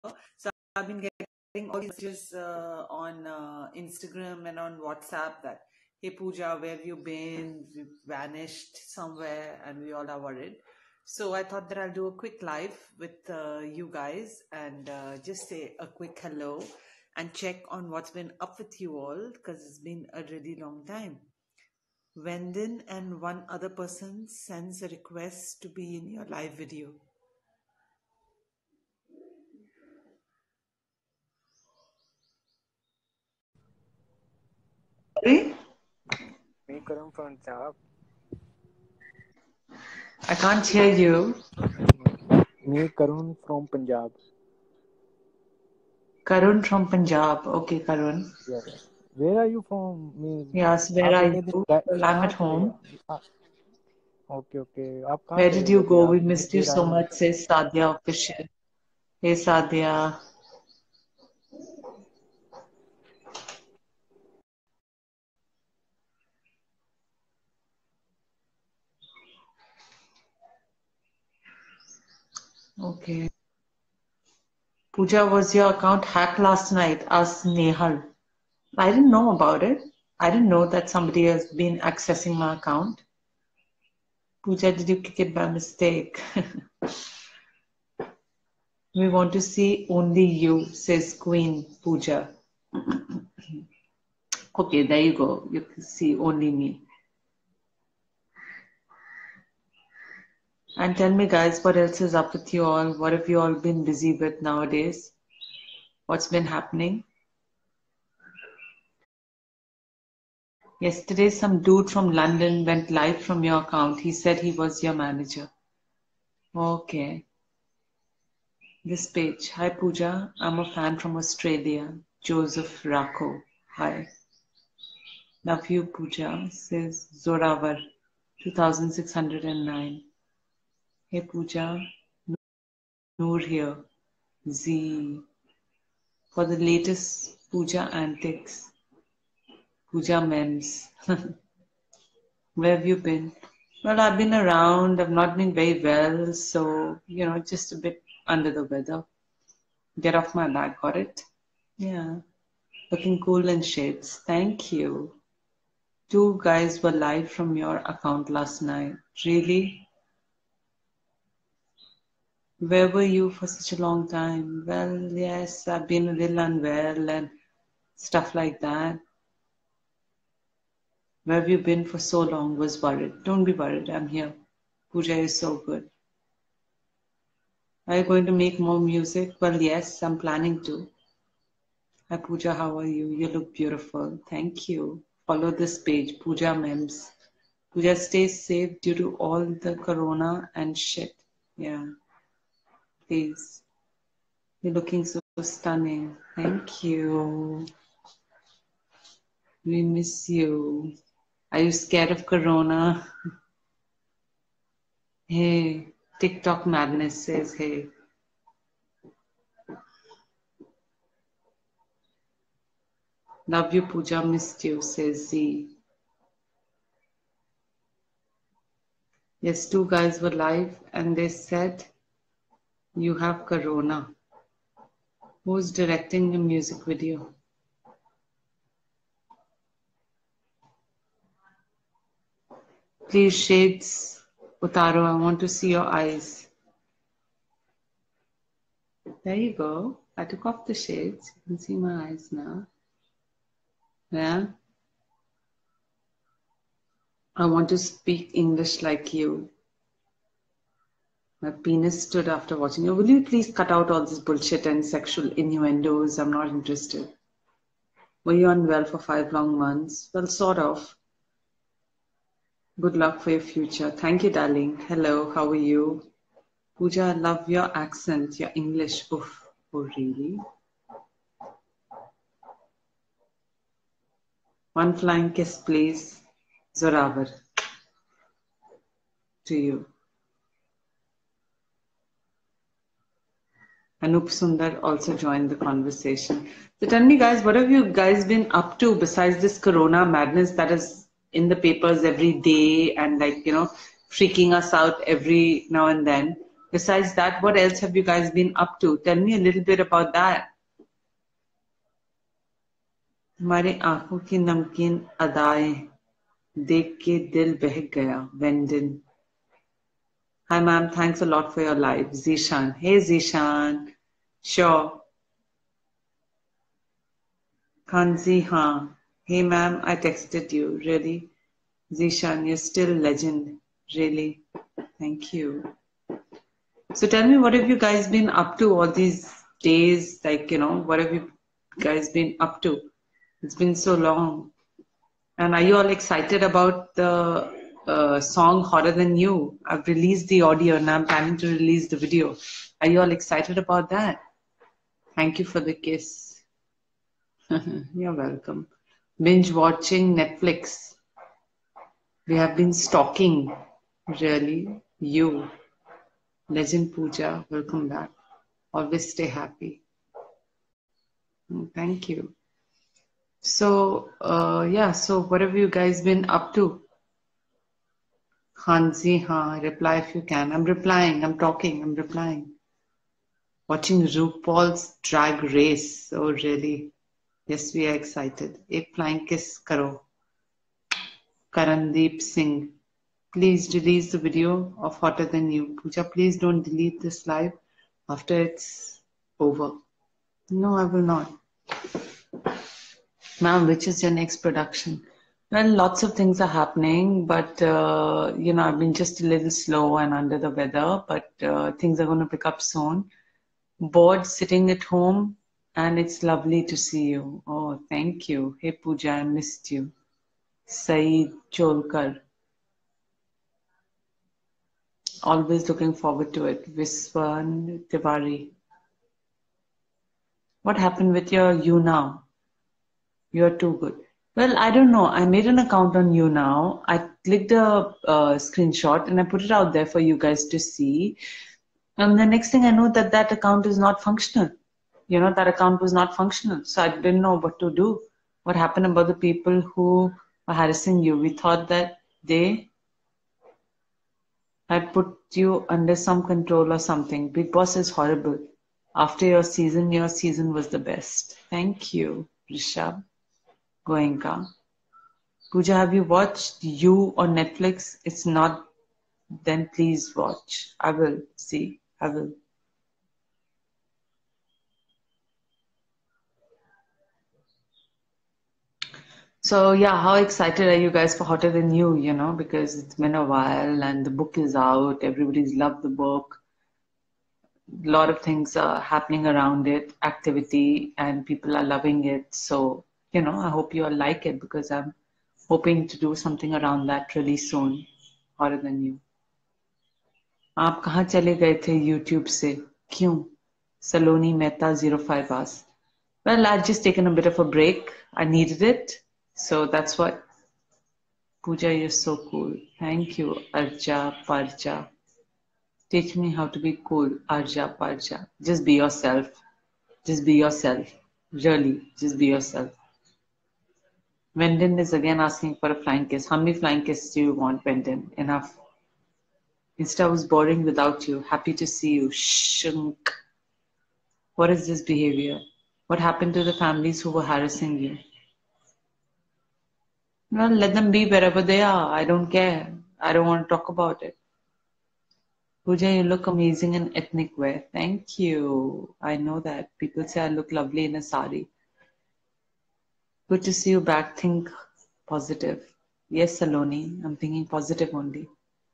So I've been getting all these messages on Instagram and on WhatsApp that, hey Pooja, where have you been? You vanished somewhere, and we all are worried. So I thought that I'll do a quick live with you guys and just say a quick hello and check on what's been up with you all, because it's been a really long time. Wendon and one other person sends a request to be in your live video. Sorry? Me Karan from Punjab. I can't hear you. Me Karun from Punjab. Karun from Punjab. Okay, Karun. Yes. Where are you from? Yes, where आप are इतने दिन you? Well, I'm कहाँ at चले home. गए? Okay okay आप कहाँ Where चले did गए you थे? go? We आप इतनी missed you देर so आए नहीं. much, says Sadia official. Hey, Sadia. Okay. Pooja, was your account hacked last night? Asked Nehal. I didn't know about it. I didn't know that somebody has been accessing my account. Pooja, did you click it by mistake? We want to see only you, says Queen Pooja. Okay, there you go. You can see only me. And tell me, guys, what else is up with you all? What have you all been busy with nowadays? What's been happening? Yesterday, some dude from London went live from your account. He said he was your manager. Okay. This page. Hi, Pooja. I'm a fan from Australia. Joseph Racco. Hi. Love you, Pooja, says Zoravar, 2609. Hey, Pooja. Noor here. Z. For the latest Pooja antics. Pooja memes. Where have you been? Well, I've been around. I've not been very well, so just a bit under the weather. Get off my back, got it? Yeah. Looking cool in shades. Thank you. 2 guys were live from your account last night. Really? Where were you for such a long time? Well, yes, I've been a little unwell and stuff like that. Where have you been for so long? Was worried. Don't be worried. I'm here. Pooja is so good. Are you going to make more music? Well, yes, I'm planning to. Hi, Pooja. How are you? You look beautiful. Thank you. Follow this page, Pooja Memes. Pooja, stay safe due to all the corona and shit. Yeah. Please. You're looking so stunning. Thank you. We miss you. Are you scared of corona? Hey, TikTok madness says hey. Love you, Pooja. Missed you, says Z. Yes, 2 guys were live and they said you have corona. Who's directing the music video? Please, shades, Utaro, I want to see your eyes. There you go. I took off the shades. You can see my eyes now. Yeah. I want to speak English like you. My penis stood after watching you. Will you please cut out all this bullshit and sexual innuendos? I'm not interested. Were you unwell for 5 long months? Well, sort of. Good luck for your future. Thank you, darling. Hello, how are you? Pooja, I love your accent, your English. Oof. Oh, really? One flying kiss, please. Zoravar. To you. Anup Sundar also joined the conversation. So tell me, guys, what have you guys been up to besides this corona madness that is in the papers every day and freaking us out every now and then? Besides that, what else have you guys been up to? Tell me a little bit about that. हमारे आंखों की नमकीन अदाएं देख के दिल बहक गया. Vendin. Hi ma'am, thanks a lot for your live. Zishan. Hey Zishan. Sure. Kanzi, haan. Hey ma'am, I texted you. Really? Zishan, you're still legend. Really? Thank you. So tell me, what have you guys been up to all these days? Like, what have you guys been up to? It's been so long. And are you all excited about the song Hotter Than You? I've released the audio and I'm planning to release the video. Are you all excited about that? Thank you for the kiss. You're welcome. Binge watching Netflix. We have been stalking. Really? You. Legend Pooja, welcome back. Always stay happy. Thank you. So, so what have you guys been up to? Hansi, reply if you can. I'm replying, I'm talking, I'm replying. Watching RuPaul's Drag Race. Oh, really? Yes, we are excited. Ek flying kiss karo. Karandeep Singh. Please release the video of Hotter Than You. Pooja, please don't delete this live after it's over. No, I will not. Ma'am, which is your next production? Well, lots of things are happening, but I've been just a little slow and under the weather, but things are going to pick up soon. Bored sitting at home, and it's lovely to see you. Oh, thank you. Hey, Pooja, I missed you. Saeed Cholkar. Always looking forward to it. Viswan Tiwari. What happened with your You Now? You're too good. Well, I don't know. I made an account on You Now. I clicked a screenshot and I put it out there for you guys to see. And the next thing I know that account is not functional. That account was not functional. So I didn't know what to do. What happened about the people who were harassing you? We thought that they had put you under some control or something. Big Boss is horrible. After your season was the best. Thank you, Rishabh. Goenka. Pooja, have you watched You on Netflix? It's not, then please watch. I will see. I will. So yeah, how excited are you guys for Hotter Than You, because it's been a while and the book is out. Everybody's loved the book. A lot of things are happening around it, activity, and people are loving it. So, I hope you all like it because I'm hoping to do something around that really soon. Hotter Than You. आप कहाँ चले गए थे YouTube से? क्यों? Saloni Mehta 05 asked. Well, I'd just taken a bit of a break. I needed it. So that's what. Pooja, you're so cool. Thank you, Arja Parja. Teach me how to be cool, Arja Parja. Just be yourself. Just be yourself. Really, just be yourself. Vendin is again asking for a flying kiss. How many flying kisses do you want, Vendin? Enough. Insta was boring without you. Happy to see you. Shunk. What is this behavior? What happened to the families who were harassing you? Well, let them be wherever they are. I don't care. I don't want to talk about it. Pooja, you look amazing in ethnic wear. Thank you. I know that. People say I look lovely in a sari. Good to see you back. Think positive. Yes, Saloni. I'm thinking positive only.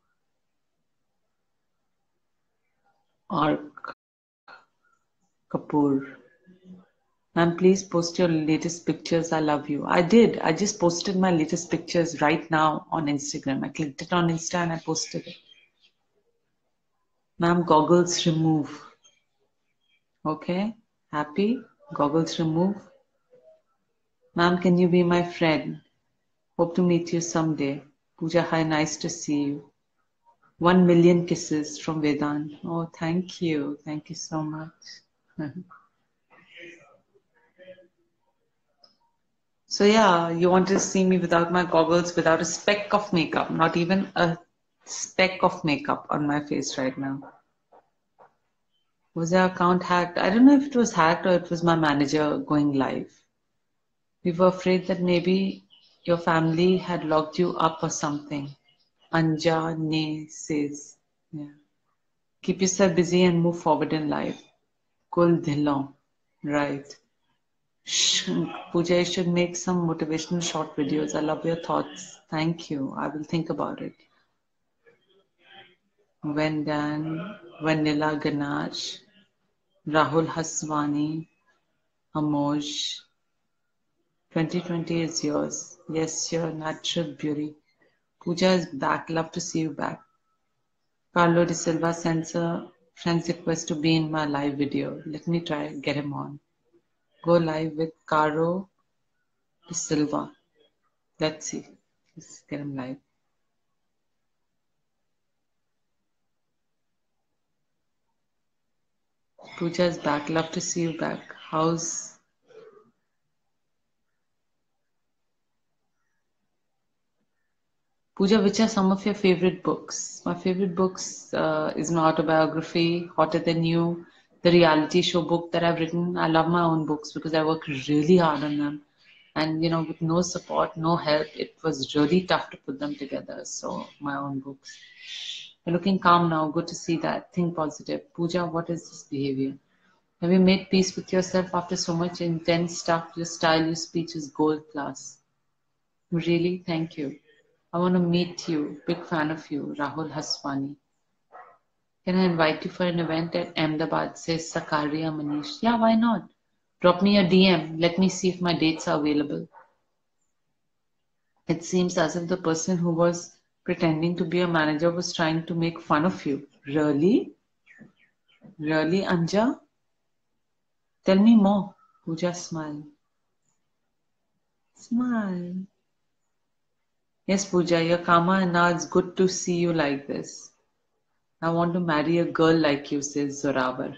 Ark Kapoor. Ma'am, please post your latest pictures. I love you. I did. I just posted my latest pictures right now on Instagram. I clicked it on Insta and I posted it. Ma'am, goggles remove. Okay. Happy? Goggles remove. Ma'am, can you be my friend? Hope to meet you someday. Pooja, hi. Nice to see you. 1 million kisses from Vedant. Oh, thank you. Thank you so much. So yeah, you want to see me without my goggles, without a speck of makeup, not even a speck of makeup on my face right now. Was our account hacked? I don't know if it was hacked or it was my manager going live. We were afraid that maybe your family had locked you up or something. Anja Ne says. Yeah. Keep yourself busy and move forward in life. Kul Dhillon. Right. Shh. Pooja, you should make some motivational short videos. I love your thoughts. Thank you. I will think about it. Vendan, Vanilla Ganache, Rahul Haswani, Amoj. 2020 is yours. Yes, your natural beauty. Pooja is back. Love to see you back. Carlo De Silva sends a friend's request to be in my live video. Let me try get him on. Go live with Caro De Silva. Let's see. Let's get him live. Pooja is back. Love to see you back. How's Pooja? Which are some of your favorite books? My favorite books is my autobiography, Hotter Than You, the reality show book that I've written. I love my own books because I work really hard on them. And with no support, no help, it was really tough to put them together. So my own books. You're looking calm now. Good to see that. Think positive. Pooja, what is this behavior? Have you made peace with yourself after so much intense stuff? Your style, your speech is gold class. Really? Thank you. I want to meet you. Big fan of you, Rahul Haswani. Can I invite you for an event at Ahmedabad? Says Sakaria Manish. Yeah, why not? Drop me a DM. Let me see if my dates are available. It seems as if the person who was pretending to be a manager was trying to make fun of you. Really? Really, Anja? Tell me more. Pooja smile. Smile. Yes, Pooja, you're calmer and now it's good to see you like this. I want to marry a girl like you, says Zoravar.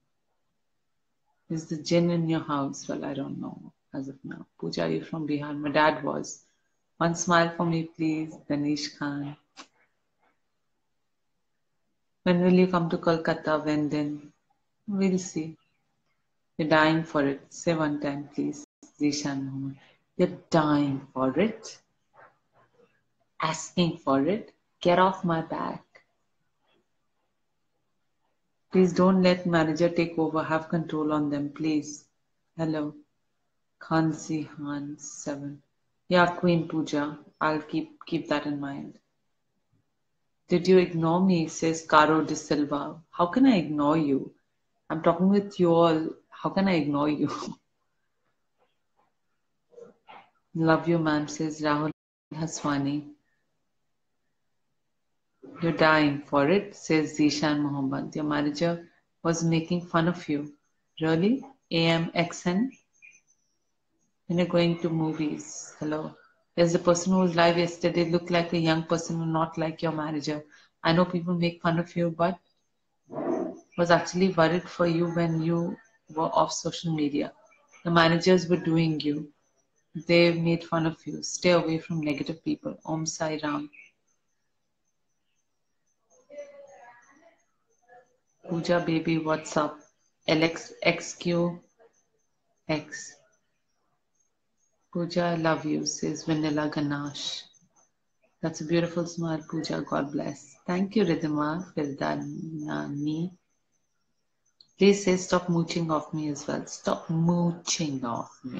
Is the jinn in your house? Well, I don't know as of now. Pooja, you're from Bihar. My dad was. One smile for me, please, Danish Khan. When will you come to Kolkata? When then? We'll see. You're dying for it. Say one time, please. Zishan Mohammed. You're dying for it. Asking for it. Get off my back. Please don't let manager take over. Have control on them, please. Hello. Khansi Han 7. Yeah, Queen Pooja. I'll keep that in mind. Did you ignore me? Says Caro De Silva. How can I ignore you? I'm talking with you all. How can I ignore you? Love you, ma'am, says Rahul Haswani. You're dying for it, says Zishan Mohammed. Your manager was making fun of you. Really? AMXN? When you're going to movies. Hello. There's the person who was live yesterday looked like a young person and not like your manager. I know people make fun of you, but was actually worried for you when you were off social media. The managers were doing you. They made fun of you. Stay away from negative people. Om Sai Ram. Pooja baby, what's up? LXXQX. Pooja, I love you, says Vanilla Ganache. That's a beautiful smile, Pooja. God bless. Thank you, Ridhima Firdanani. Please say stop mooching off me as well. Stop mooching off me.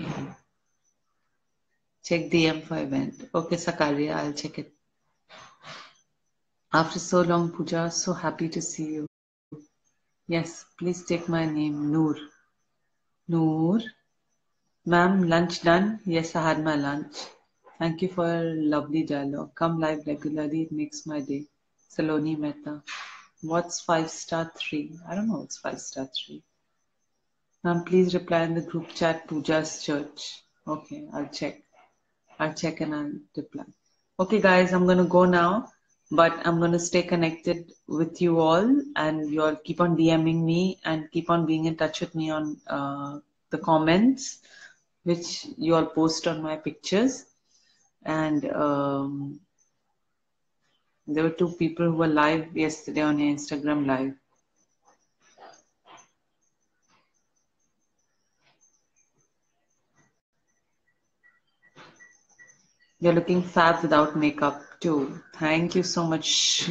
Check DM for event. Okay, Sakaria, I'll check it. After so long, Pooja, so happy to see you. Yes, please take my name, Noor. Noor. Ma'am, lunch done? Yes, I had my lunch. Thank you for a lovely dialogue. Come live regularly, it makes my day. Saloni Mehta. What's 5-star 3? I don't know what's 5-star 3. Ma'am, please reply in the group chat Pooja's church. Okay, I'll check. I'll check and I'll reply. Okay, guys, I'm going to go now, but I'm going to stay connected with you all, and you all keep on DMing me and keep on being in touch with me on the comments, which you all post on my pictures. And there were 2 people who were live yesterday on your Instagram live. You're looking fab without makeup too. Thank you so much.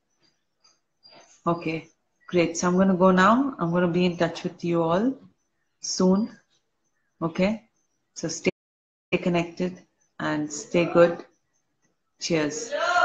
Okay, great. So I'm going to go now. I'm going to be in touch with you all soon. Okay, so stay connected and stay good. Cheers.